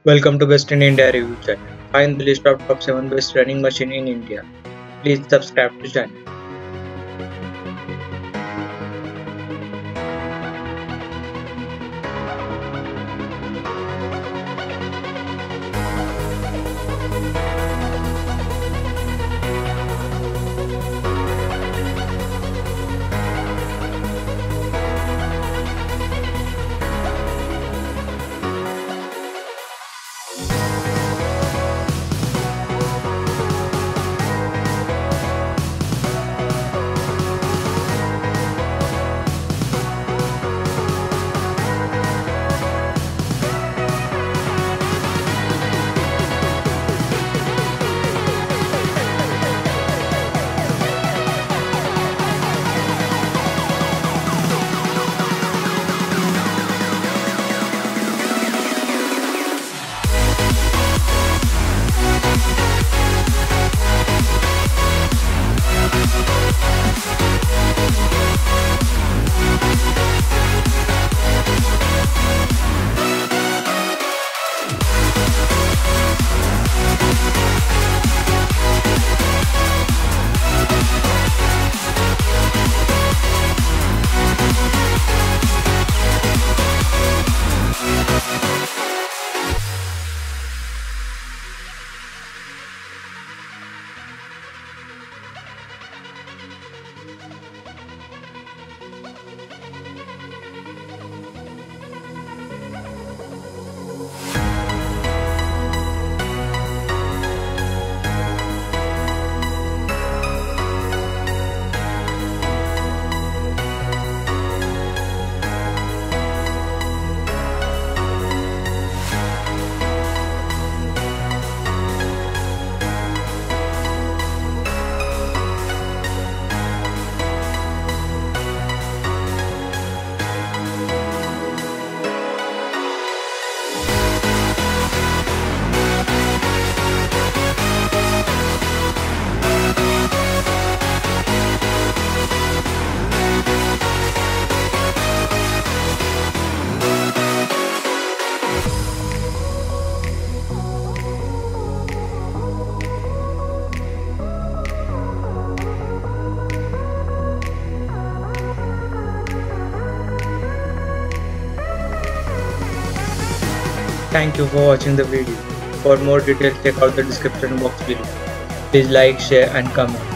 Welcome to Best in India Review channel. Find the list of top 7 best running machine in India. Please subscribe to channel. Thank you for watching the video. For more details, check out the description box below. Please like, share and comment.